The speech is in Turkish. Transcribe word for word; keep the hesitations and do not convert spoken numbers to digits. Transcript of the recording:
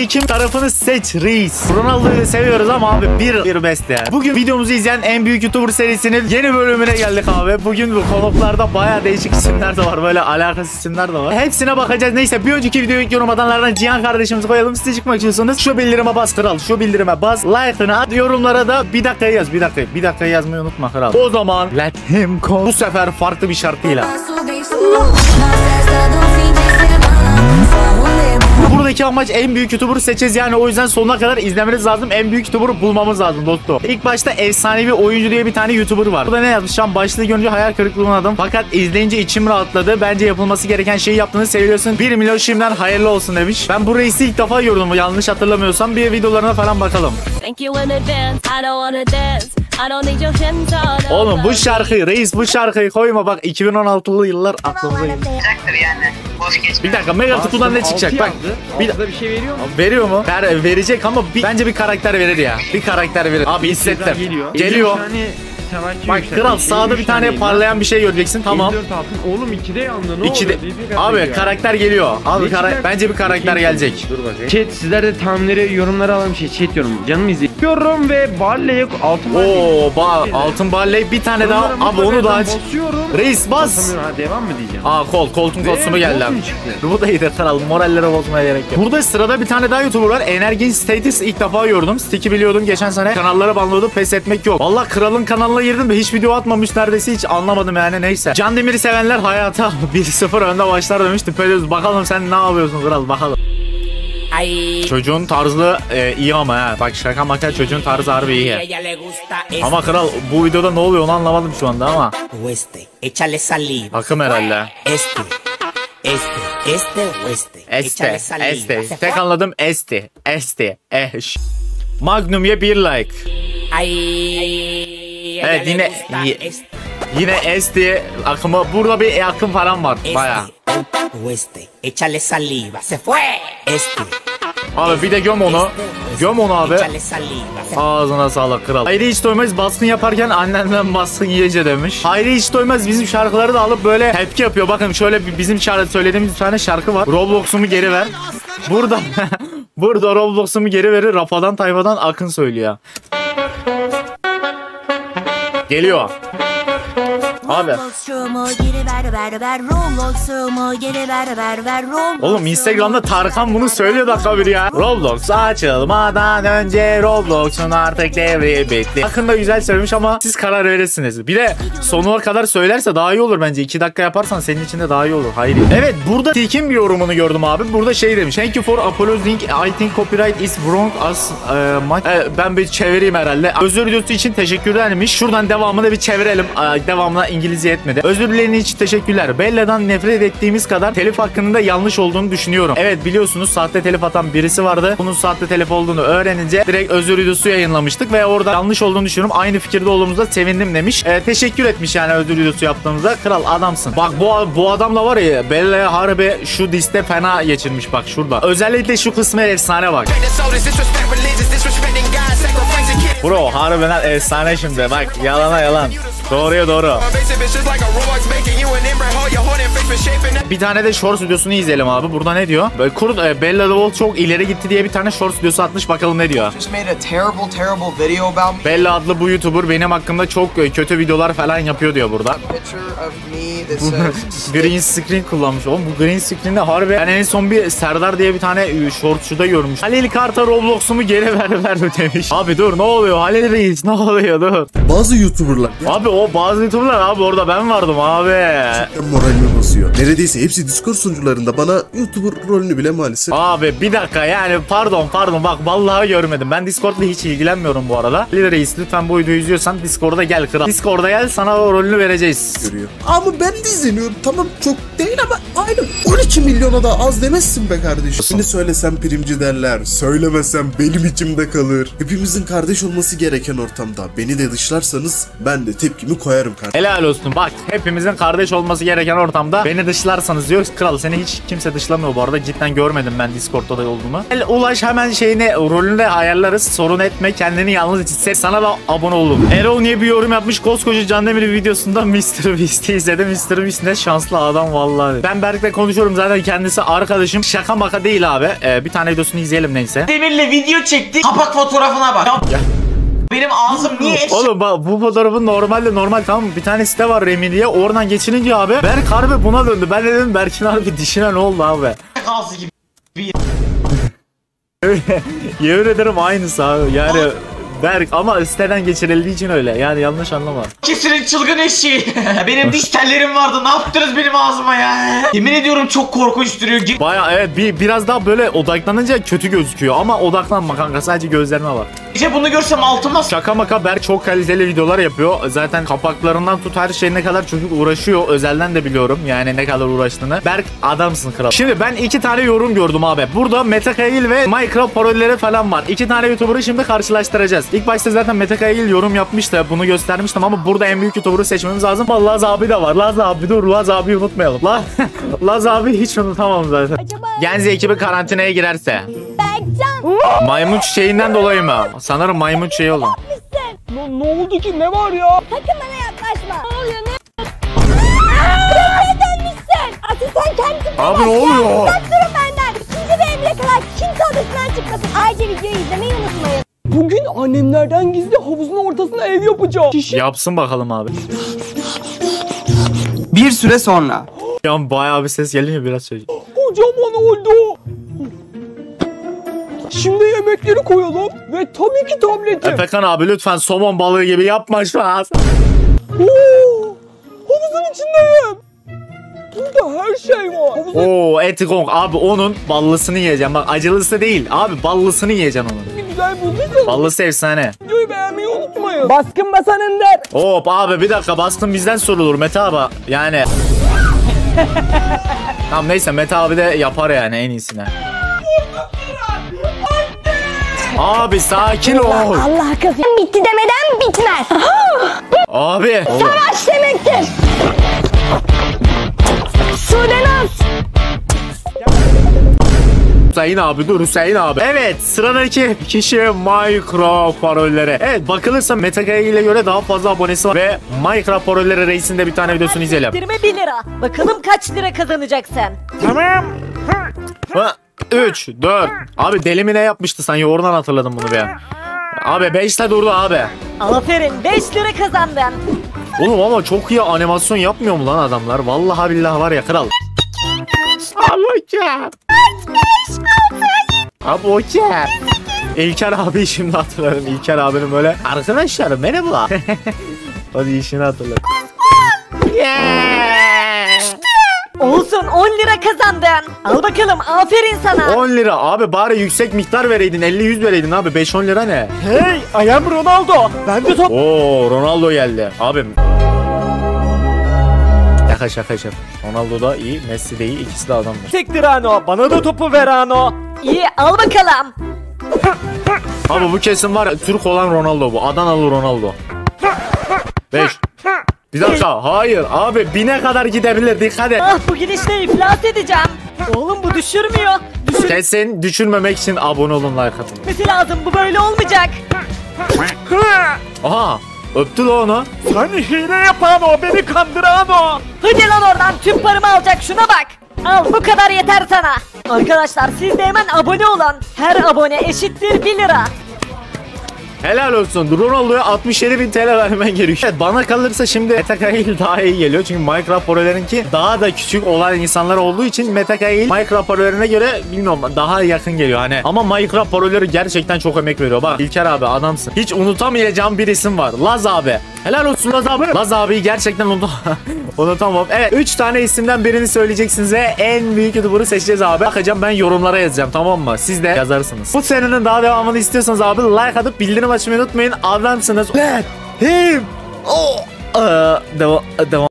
kim tarafını seç reis. Ronaldo'yu seviyoruz ama abi bir bir best yani. Bugün videomuzu izleyen en büyük YouTuber serisinin yeni bölümüne geldik abi. Bugün bu konuklarda bayağı değişik isimler de var. Böyle alakasız isimler de var. Hepsine bakacağız. Neyse bir önceki videoyu yorumlayanlardan Cihan kardeşimizi koyalım. Size çıkmak istiyorsanız şu bildirime bas kral. Şu bildirime bas. Like'ını at. Yorumlara da bir dakika yaz. Bir dakika. Bir dakika yazmayı unutma kral. O zaman let him go. Bu sefer farklı bir şarkıyla. Buradaki amaç en büyük YouTuber'ı seçeceğiz yani, o yüzden sonuna kadar izlemeniz lazım. En büyük YouTuber'ı bulmamız lazım dostum. İlk başta efsanevi oyuncu diye bir tane YouTuber var. Burada ne yazmış? Şu an başlığı görünce hayal kırıklığına uğradım. Fakat izleyince içim rahatladı. Bence yapılması gereken şeyi yaptığını seviyorsun. bir milyon şimdiden hayırlı olsun demiş. Ben bu reisi ilk defa gördüm. Yanlış hatırlamıyorsam bir videolarına falan bakalım. Oğlum bu şarkıyı reis bu şarkıyı koyma bak, iki bin on altılı yıllar aklımıza geldi. Yani. Boş geçme. Bir dakika Mega Kutu'dan ne çıkacak bak. Bir, bir şey veriyor mu? Veriyor mu? Ver, verecek ama bir, bence bir karakter verir ya. Bir karakter verir. Abi hissettim. Geliyor. Geliyor. Bak kral sağda bir tane parlayan bir şey göreceksin, tamam. Oğlum ikide yandı, ne ikide. Abi ya. Karakter geliyor. Abi kara bence bir karakter gelecek. Dur bakayım. Chat sizler de tahminleri yorumlara alalım, şey chat yorum. Canım izliyorum ve Barley'e altın Barley. Oo ba altın Barley bir tane daha. Abi onu da aç. Reis bas. Ha, devam mı diyeceğim? Aa kol koltuğun kostümü geldi abi. Bu da iyi de kral, morallere bozmaya gerek yok. Burada sırada bir tane daha YouTuber var. Energy Status ilk defa gördüm. Stick'i biliyordum geçen sene. Kanallara banlıyordu, pes etmek yok. Vallahi kralın kanalına girdim de hiç video atmamış neredeyse, hiç anlamadım yani, neyse. Can Demir'i sevenler hayata bir sıfır önde başlar demişti. Bakalım sen ne yapıyorsun kral, bakalım. Ay. Çocuğun tarzı e, iyi ama ha. Bak şaka maka çocuğun tarzı harbi iyi. Ama kral bu videoda ne oluyor onu anlamadım şu anda ama. Akım herhalde. Este. Este. Este. Este. Tek anladım este. Este. Eş. Magnum'ye bir like. Ay. Evet yine yine este akımı, burada bir akım falan var baya. Abi bir de göm onu. Göm onu abi. Ağzına sağlık kral. Hayri hiç doymaz baskın yaparken annenden baskın yiyece demiş. Hayri hiç doymaz bizim şarkıları da alıp böyle tepki yapıyor. Bakın şöyle bir bizim şarkı söylediğimiz bir tane şarkı var. Roblox'umu geri ver. Burada burada Roblox'umu geri verir. Rafadan tayfadan Akın söylüyor. Geliyor. Abi. Oğlum Instagram'da Tarkan bunu söylüyor dakika bir ya. Roblox açılmadan önce Roblox'un artık devri bitti. Hakkında güzel söylemiş ama siz karar verirsiniz. Bir de sonuna kadar söylerse daha iyi olur bence. iki dakika yaparsan senin için de daha iyi olur. Hayır. Evet burada Tilk'in bir yorumunu gördüm abi. Burada şey demiş. Thank you for apologizing. I think copyright is wrong as uh, much. Ee, ben bir çevireyim herhalde. Özür videosu için teşekkürler demiş. Şuradan devamını bir çevirelim. Ee, devamına İngilizce etmedi. Özür dileğiniz için teşekkürler. Bella'dan nefret ettiğimiz kadar telif hakkının da yanlış olduğunu düşünüyorum. Evet biliyorsunuz sahte telif atan birisi vardı. Bunun sahte telif olduğunu öğrenince direkt özür videosu yayınlamıştık ve orada yanlış olduğunu düşünüyorum. Aynı fikirde olduğumuzda sevindim demiş. Ee, teşekkür etmiş yani özür videosu yaptığımızda. Kral adamsın. Bak bu, bu adamla var ya Bella'ya harbi şu diste fena geçirmiş bak şurada. Özellikle şu kısmı efsane bak. Bro harbiden efsane şimdi bak, yalana yalan. Doğruya doğru. Bir tane de shorts videosunu izleyelim abi. Burada ne diyor? Böyle kur, e, Bella the Wolf çok ileri gitti diye bir tane shorts videosu atmış. Bakalım ne diyor? Bella adlı bu YouTuber benim hakkımda çok kötü videolar falan yapıyor diyor burada. Green screen kullanmış. Oğlum bu green screen'de harbi. Ben en son bir Serdar diye bir tane shortsçuda görmüş. Halil Karta Roblox'umu geri ver ver demiş. Abi dur ne oluyor Halil Reis, ne oluyor dur. Bazı YouTuber'lar. Abi o bazı YouTuber'lar abi, orada ben vardım abi. Moralimi basıyor. Neredeyse hepsi Discord sunucularında bana YouTuber rolünü bile maalesef. Abi bir dakika yani pardon pardon bak vallahi görmedim. Ben Discord'la hiç ilgilenmiyorum bu arada. Halil Reis lütfen bu videoyu izliyorsan Discord'a gel kral. Discord'a gel, sana o rolünü vereceğiz. Görüyor. Ama ben de izleniyorum. Tamam çok değil ama aynı on iki milyona da az demezsin be kardeşim. Şimdi söylesem primci derler. Söylemesem benim içimde kalır. Hepimizin kardeş olması gereken ortamda beni de dışlarsanız ben de tepkimi ismi koyarım kardeşim. Helal olsun. Bak hepimizin kardeş olması gereken ortamda beni dışlarsanız diyor. Kral seni hiç kimse dışlamıyor bu arada. Cidden görmedim ben Discord'da da olduğumu. El Ulaş hemen şeyini rolünde ayarlarız. Sorun etme. Kendini yalnız hisset. Sana da abone oldum. Erol niye bir yorum yapmış? Koskoca Can Demir videosunda mister Beast'i izledim. mister Beast ne şanslı adam vallahi. Ben Berk'le konuşuyorum zaten, kendisi arkadaşım. Şaka maka değil abi. Ee, bir tane videosunu izleyelim neyse. Demir'le video çektik. Kapak fotoğrafına bak. Ya. Benim ağzım niye eş... Oğlum bak bu fotoğrafın normalde normal, tamam mı? Bir tane site var Remi diye. Oradan geçinince abi Berk harbi buna döndü. Ben dedim Berk'in harbi dişine ne oldu abi? ağzı gibi bir... Yemin ederim aynısı abi. Yani Berk ama siteden geçirildiği için öyle. Yani yanlış anlama. Kesin çılgın eşeği. Benim diş tellerim vardı. Ne yaptınız benim ağzıma ya? Yemin ediyorum çok korkunç duruyor. Baya evet, bir biraz daha böyle odaklanınca kötü gözüküyor ama odaklanma kanka, sadece gözlerine bak. Gece bunu görsem altıma... Şaka maka Berk çok kaliteli videolar yapıyor. Zaten kapaklarından tut her şey, ne kadar çocuk uğraşıyor. Özelden de biliyorum yani ne kadar uğraştığını. Berk adamsın kral. Şimdi ben iki tane yorum gördüm abi. Burada Metakail ve Minecraft parodileri falan var. İki tane YouTuber'ı şimdi karşılaştıracağız. İlk başta zaten Metakail yorum yapmıştı. Bunu göstermiştim ama burada en büyük YouTuber'ı seçmemiz lazım. Laz abi de var. Laz abi dur. Laz abiyi unutmayalım. La Laz abi hiç unutamam zaten. Acaba... Genzi ekibi karantinaya girerse. Berkcan. Maymun çiçeğinden dolayı mı? Sanırım maymun çiçeği oldu. Ne, ne oldu ki, ne var ya? Sakın bana yaklaşma. Ne oluyor ne? Buraya dönmüşsün. Asıl sen kendin. Abi ne oluyor? Uzak durun benden. İkinci bir emre kadar kimse odasından çıkmasın. Ayrıca videoyu izlemeyi unutmayın. Bugün annemlerden gizli havuzun ortasına ev yapacağım. Şişe... Yapsın bakalım abi. Bir süre sonra. Ya bayağı bir ses geliyor, biraz söyle. Kocaman oldu. Şimdi yemekleri koyalım ve tabii ki tableti. Efekan abi lütfen somon balığı gibi yapma şu an. Oo, havuzun içindeyim. Burada her şey var. Havuzun Oo etikong abi, onun ballısını yiyeceğim. Bak acılısı değil abi, ballısını yiyeceksin onun. içinde güzel bulduysanız Ballısı efsane. videoyu beğenmeyi unutmayın. Baskın masanın der. Hop abi bir dakika, baskın bizden sorulur Mete abi. Yani. Tamam neyse, Mete abi de yapar yani en iyisine. Abi sakin ol. Allah kafir. Bitti demeden bitmez. Abi. Savaş demektir. Sudenaz. Hüseyin abi dur Hüseyin abi. Evet sıradaki kişi Minecraft parolleri. Evet bakılırsa Metakail'e göre daha fazla abonesi var ve Minecraft parolleri reisinde bir tane videosunu izleyelim. yirmi bir lira. Bakalım kaç lira kazanacaksın. üç, dört. Abi deli mi ne yapmıştı sanki, oradan hatırladım bunu bir. Abi beşte durdu abi. Aferin, beş lira kazandın. Oğlum ama çok iyi animasyon yapmıyor mu lan adamlar? Vallahi billahi var ya kral. Abi Abi okey. İlker abi şimdi hatırladım. İlker abinin böyle arkadaşlar merhaba. Hadi işini hatırladım. Yeah. Olsun, on lira kazandın. Al bakalım, aferin sana. on lira abi, bari yüksek miktar vereydin, elli yüz vereydin abi, beş on lira ne? Hey, I am Ronaldo. Ben de top. Oo Ronaldo geldi abim. Şaka şaka şaka. Ronaldo da iyi, Messi de iyi, ikisi de adamdır. Tektir Ano. Bana da topu ver Ano. İyi, al bakalım. Abi bu kesin var ya, Türk olan Ronaldo bu. Adanalı Ronaldo. beş. Bir dakika. Hayır abi, bine kadar gidebilir, dikkat et. Ah, bu gidişle iflas edeceğim. Oğlum bu düşürmüyor. Kesin düşürmemek için abone olun, like atın. Düşürmesi lazım, bu böyle olmayacak. Aha öptü la onu. Sen hile yapan o, beni kandıran o. Hadi lan oradan, tüm paramı alacak, şuna bak. Al, bu kadar yeter sana. Arkadaşlar siz de hemen abone olun. Her abone eşittir bir lira. Helal olsun. Ronaldo'ya altmış yedi bin T L vermen gerekiyor. Evet, bana kalırsa şimdi Metakail daha iyi geliyor. Çünkü Minecraft parolerinki daha da küçük olan insanlar olduğu için Metakail Minecraft parolerine göre bilmiyorum daha yakın geliyor hani. Ama Minecraft paroleri gerçekten çok emek veriyor. Bak İlker abi adamsın. Hiç unutamayacağım bir isim var. Laz abi. Helal olsun Laz abi. Laz abiyi gerçekten unut unutamam. Evet üç tane isimden birini söyleyeceksiniz ve en büyük YouTuber'ı seçeceğiz abi. Bakacağım, ben yorumlara yazacağım, tamam mı? Siz de yazarsınız. Bu serinin daha devamını istiyorsanız abi like atıp bildirim açmayı unutmayın. Adamsınız. Let him. Oh. Ee, devam. Devam.